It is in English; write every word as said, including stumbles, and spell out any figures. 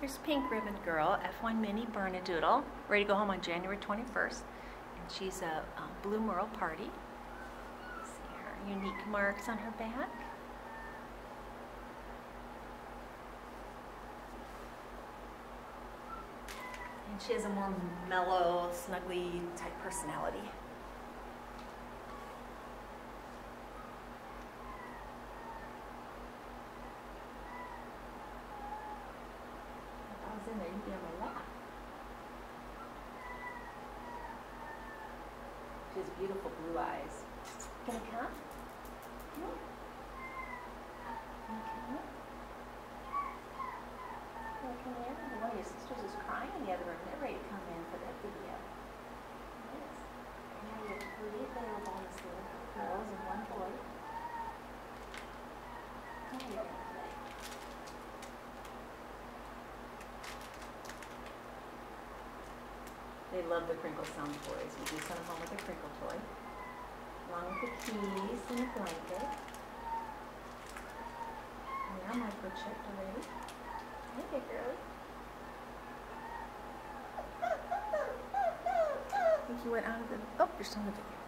Here's Pink Ribbon Girl, F one Mini Bernedoodle, ready to go home on January twenty-first. And she's a um, Blue Merle Party. See her unique marks on her back. And she has a more mellow, snuggly type personality. If I was in there, you'd be on my lap. She has beautiful blue eyes. Gonna come? Come on. Come on. Come in. One of your sisters is crying in the other room. They're ready to come in for that video. Yes. And now you have three available on this little girls and one boy. Now you're going to play. They love the Crinkle Sound toys. We do send them home with a crinkle toy, along with the keys and the blanket. And now microchipped already. Hey, big girlie. I think you went out of the. Oh, you're still in the video.